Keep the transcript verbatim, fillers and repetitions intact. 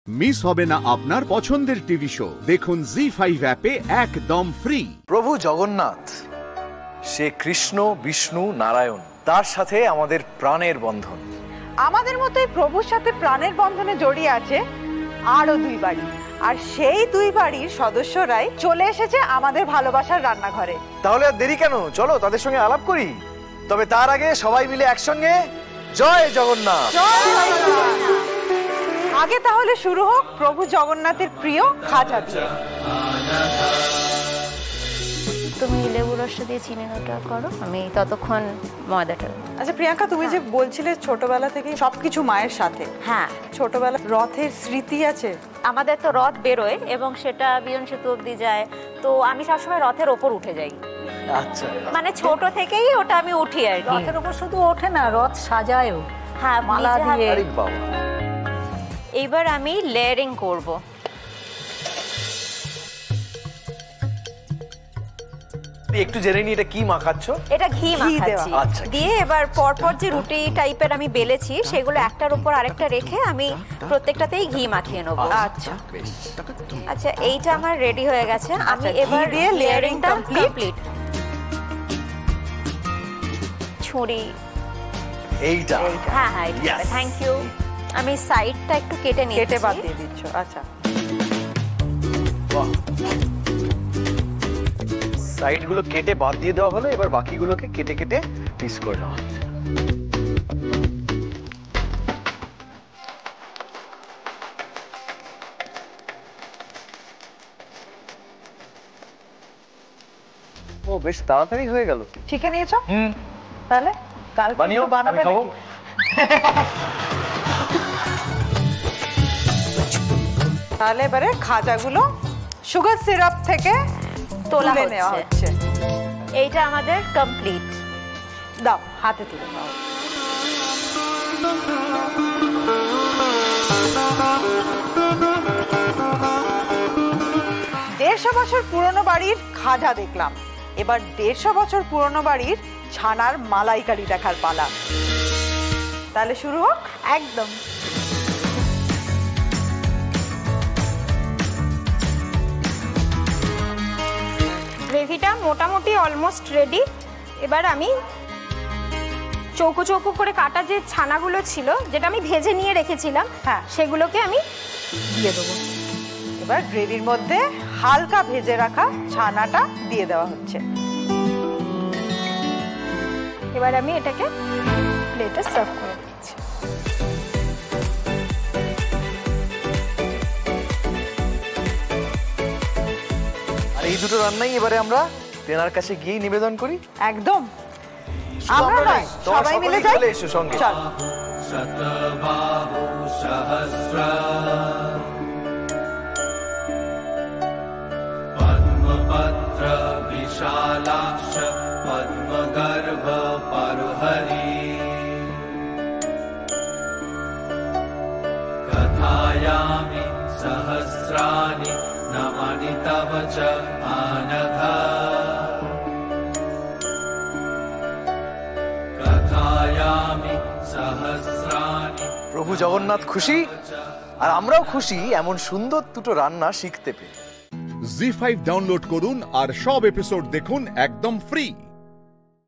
Miss হবে না আপনার পছন্দের টিভি শো। দেখুন জি ফাইভ অ্যাপে একদম ফ্রি। প্রভু জগন্নাথ, সে কৃষ্ণ, বিষ্ণু, নারায়ণ, তার সাথে আমাদের প্রাণের বন্ধন। আমাদের মতোই প্রভুর সাথে প্রাণের বন্ধনে জড়িয়ে আছে আরো দুই বাড়ি, আর সেই দুই বাড়ির সদস্যরাই চলে এসেছে আমাদের ভালোবাসার রান্নাঘরে। তাহলে আর দেরি কেন, চলো তাদের সঙ্গে আলাপ করি। তবে তার আগে সবাই মিলে একসঙ্গে জয় জগন্নাথ। আগে তাহলে শুরু হোক প্রভু জগন্নাথের প্রিয় খাজা দিয়ে। তুমি লেবু রস দিয়ে চিনি নোটা করো, আমি ততক্ষণ ময়দাটা। আচ্ছা প্রিয়াঙ্কা, তুমি যে বলছিলে ছোটবেলা থেকে সবকিছু মায়ের সাথে, হ্যাঁ ছোটবেলা রথের স্মৃতি আছে? আমাদের তো রথ বেরোয় এবং সেটা বিয়ন সেতু অব্দি যায়, তো আমি সবসময় রথের ওপর উঠে যাই। আচ্ছা, মানে ছোট থেকেই ওটা আমি উঠি আর কি। রথের উপর শুধু ওঠে না, রথ সাজায়ও, হ্যাঁ মালা দিয়ে। আরে বাবা। এইবার আমি লেয়ারিং করব। একটু জেনে নি এটা কি মাখাচ্ছ? এটা ঘি মাখাচ্ছি। আচ্ছা, দিয়ে এবার পরপর যে রুটি টাইপের আমি বেলেছি সেগুলো একটার উপর আরেকটা রেখে আমি প্রত্যেকটাতেই ঘি মাখিয়ে নেব। আচ্ছা আচ্ছা, এইটা আমার রেডি হয়ে গেছে। আমি এবার দিয়ে লেয়ারিংটা কমপ্লিট। ছুরি এইটা, হ্যাঁ হ্যাঁ থ্যাংক ইউ। আমি সাইডটা একটু কেটে নিয়েছি। কেটে বাদ দিয়ে দিচ্ছ? আচ্ছা, বাহ, সাইড গুলো কেটে বাদ দিয়ে দেওয়া হলো। এবার বাকিগুলোকে কেটে কেটে পিস করে নেওয়া হচ্ছে। ও বেশ তাড়াতাড়ি হয়ে গেল। শিখে নিয়েছো? হুম, তাহলে কাল বানিও, বানাবে। তাহলে এবারে খাজাগুলো সুগার সিরাপ থেকে তোলা তুলে নেওয়া হচ্ছে। এইটা আমাদের কমপ্লিট। দাও, হাতে তুলে নাও। দেড়শো বছর পুরনো বাড়ির খাজা দেখলাম, এবার দেড়শো বছর পুরনো বাড়ির ছানার মালাইকারি দেখার পালা। তাহলে শুরু হোক। একদম। গ্রেভিটা মোটামুটি অলমোস্ট রেডি। এবার আমি চৌকো চৌকো করে কাটা যে ছানাগুলো ছিল, যেটা আমি ভেজে নিয়ে রেখেছিলাম, হ্যাঁ সেগুলোকে আমি দিয়ে দেবো। এবার গ্রেভির মধ্যে হালকা ভেজে রাখা ছানাটা দিয়ে দেওয়া হচ্ছে। এবার আমি এটাকে প্লেটে সার্ভ করে দিচ্ছি। আর এই দুটো রান্নাই এবারে আমরা তেনার কাছে গিয়ে নিবেদন করি। একদম, আমরা নয়, সবাই মিলে যাই। চলে এসো সঙ্গে। চল। শতবাহু সহস্র পদ্মপত্র বিশালাক্ষ পদ্মগর্ভ পরহরি কথায়ামি সহস্রাণি নমানি তব চ আনঘা কথায়ামি সহস্রাণি। প্রভু জগন্নাথ খুশি আর আমরাও খুশি এমন সুন্দর দুটো রান্না শিখতে পেরে। জি ফাইভ ডাউনলোড করুন আর সব এপিসোড দেখুন একদম ফ্রি।